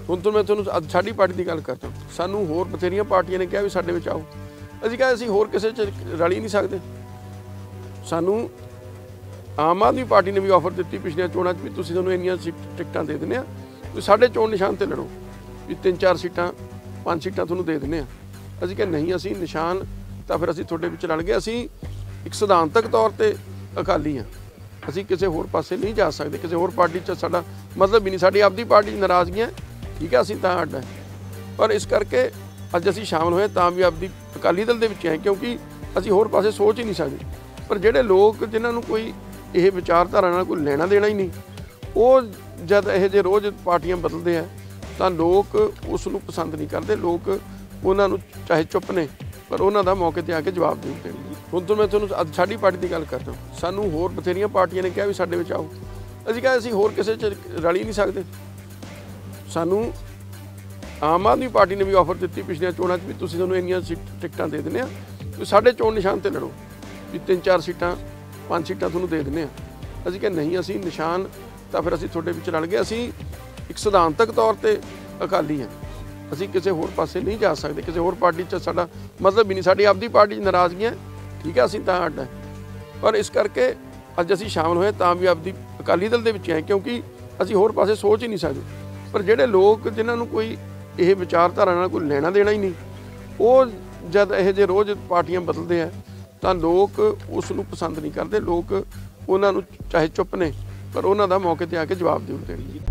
ਹੁਣ तो मैं ਤੁਹਾਨੂੰ ਅੱਜ ਸਾਡੀ ਪਾਰਟੀ ਦੀ ਗੱਲ ਕਰਦਾ ਸਾਨੂੰ ਹੋਰ ਬਥੇਰੀਆਂ ਪਾਰਟੀਆਂ ਨੇ ਕਿਹਾ ਵੀ ਸਾਡੇ ਵਿੱਚ ਆਓ ਅਸੀਂ ਕਿਹਾ ਅਸੀਂ ਹੋਰ ਕਿਸੇ 'ਚ ਰਲ ਹੀ ਨਹੀਂ ਸਕਦੇ ਸਾਨੂੰ आम आदमी पार्टी ने भी ऑफर दी पिछलियां चोणां 'ਚ भी तुसीं सानूं इन्नियां टिकटां दे दिंदे आ तुसीं साडे चोण निशान ते लड़ो भी 3-4 सीटां 5 सीटां तुहानूं दे दिंदे आ ਅਸੀਂ ਕਿਹਾ नहीं ਅਸੀਂ निशान ਤਾਂ ਫਿਰ ਅਸੀਂ ਤੁਹਾਡੇ ਵਿੱਚ ਰਲ ਗਏ ਅਸੀਂ ਇੱਕ ਸਿਧਾਂਤਕ ਤੌਰ ਤੇ ਅਕਾਲੀ ਆ ਅਸੀਂ ਕਿਸੇ ਹੋਰ ਪਾਸੇ ਨਹੀਂ ਜਾ ਸਕਦੇ ਕਿਸੇ ਹੋਰ ਪਾਰਟੀ 'ਚ ਸਾਡਾ ਮਤਲਬ ਹੀ ਨਹੀਂ ਸਾਡੀ ਆਪਦੀ ਪਾਰਟੀ 'ਚ ਨਾਰਾਜ਼ਗੀਆਂ ਠੀਕ ਹੈ ਅਸੀਂ ਤਾਂ ਅੱਡ ਹੈ ਪਰ ਇਸ ਕਰਕੇ ਅੱਜ ਅਸੀਂ ਸ਼ਾਮਲ ਹੋਏ ਤਾਂ ਵੀ ਆਪਦੀ ਅਕਾਲੀ ਦਲ ਦੇ ਵਿੱਚ ਆਏ ਕਿਉਂਕਿ ਅਸੀਂ ਹੋਰ ਪਾਸੇ ਸੋਚ ਹੀ ਨਹੀਂ ਸਕਦੇ ਪਰ ਜਿਹੜੇ ਲੋਕ ਜਿਨ੍ਹਾਂ ਨੂੰ ਕੋਈ ਇਹ ਵਿਚਾਰਧਾਰਾ ਨਾਲ ਕੋਈ ਲੈਣਾ ਦੇਣਾ ਹੀ ਨਹੀਂ ਉਹ ਜਦ ਇਹ ਜੇ ਰੋਜ਼ ਪਾਰਟੀਆਂ ਬਦਲਦੇ ਆ ਤਾਂ ਲੋਕ ਉਸ ਨੂੰ ਪਸੰਦ ਨਹੀਂ ਕਰਦੇ ਲੋਕ ਉਹਨਾਂ ਨੂੰ ਚਾਹੇ ਚੁੱਪ ਨੇ ਪਰ ਉਹਨਾਂ ਦਾ ਮੌਕੇ ਤੇ ਆ ਕੇ ਜਵਾਬ ਦੇ ਦੇਣਗੇ ਹੁਣ ਤੋਂ ਮੈਂ ਤੁਹਾਨੂੰ ਅੱਜ ਸਾਡੀ ਪਾਰਟੀ ਦੀ ਗੱਲ ਕਰਦਾ ਸਾਨੂੰ ਹੋਰ ਬਥੇਰੀਆਂ ਪਾਰਟੀਆਂ ਨੇ ਕਿਹਾ ਵੀ ਸਾਡੇ ਵਿੱਚ ਆਓ ਅਸੀਂ ਕਿਹਾ ਅਸੀਂ ਹੋਰ ਕਿਸੇ 'ਚ ਰਲ ਹੀ ਨਹੀਂ ਸਕਦੇ ਸਾਨੂੰ ਆਮ ਆਦਮੀ ਪਾਰਟੀ ਨੇ ਵੀ ਆਫਰ ਦਿੱਤੀ ਪਿਛਲੀਆਂ ਚੋਣਾਂ 'ਚ ਵੀ ਤੁਸੀਂ ਸਾਨੂੰ ਇੰਨੀਆਂ ਟਿਕਟਾਂ ਦੇ ਦਿੰਦੇ ਆ ਤੁਸੀਂ ਸਾਡੇ ਚੋਣ ਨਿਸ਼ਾਨ ਤੇ ਲੜੋ ਵੀ 3-4 ਸੀਟਾਂ 5 सीटां तुहानूं दे दिंदे आ ਅਸੀਂ ਕਿਹਾ नहीं ਅਸੀਂ निशान ਤਾਂ ਫਿਰ ਅਸੀਂ ਤੁਹਾਡੇ ਵਿੱਚ ਰਲ ਗਏ ਅਸੀਂ ਇੱਕ ਸਿਧਾਂਤਕ ਤੌਰ ਤੇ ਅਕਾਲੀ ਹਾਂ ਅਸੀਂ ਕਿਸੇ ਹੋਰ ਪਾਸੇ ਨਹੀਂ ਜਾ ਸਕਦੇ ਕਿਸੇ ਹੋਰ ਪਾਰਟੀ 'ਚ ਸਾਡਾ ਮਤਲਬ ਹੀ ਨਹੀਂ ਸਾਡੀ ਆਪਦੀ ਪਾਰਟੀ 'ਚ ਨਾਰਾਜ਼ਗੀਆਂ ਠੀਕ ਹੈ ਅਸੀਂ ਤਾਂ ਅੱਡ ਹੈ ਪਰ ਇਸ ਕਰਕੇ ਅੱਜ ਅਸੀਂ ਸ਼ਾਮਲ ਹੋਏ ਤਾਂ ਵੀ ਆਪਦੀ ਅਕਾਲੀ ਦਲ ਦੇ ਵਿੱਚ ਆਏ ਕਿਉਂਕਿ ਅਸੀਂ ਹੋਰ ਪਾਸੇ ਸੋਚ ਹੀ ਨਹੀਂ ਸਕਦੇ ਪਰ ਜਿਹੜੇ ਲੋਕ ਜਿਨ੍ਹਾਂ ਨੂੰ ਕੋਈ ਇਹ ਵਿਚਾਰਧਾਰਾ ਨਾਲ ਕੋਈ ਲੈਣਾ ਦੇਣਾ ਹੀ ਨਹੀਂ ਉਹ ਜਦ ਇਹ ਜੇ ਰੋਜ਼ ਪਾਰਟੀਆਂ ਬਦਲਦੇ ਆ ਤਾਂ ਲੋਕ ਉਸ ਨੂੰ ਪਸੰਦ ਨਹੀਂ ਕਰਦੇ ਲੋਕ ਉਹਨਾਂ ਨੂੰ ਚਾਹੇ ਚੁੱਪ ਨੇ ਪਰ ਉਹਨਾਂ ਦਾ ਮੌਕੇ ਤੇ ਆ ਕੇ ਜਵਾਬ ਦੇ ਦੇਣਗੇ।